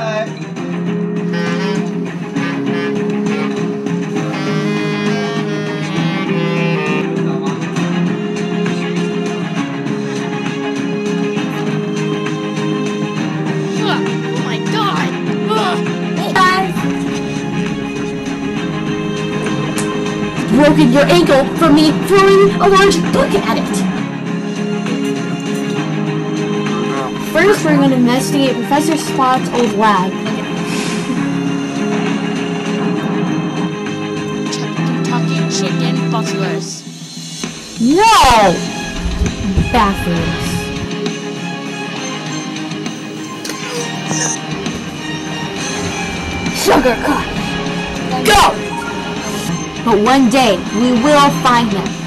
Broken your ankle from me throwing a large book at it. First, we're going to investigate Professor Spot's old lab. Kentucky Chicken Butlers. No! Bathrooms. Sugar Cup. Go! But one day, we will find them.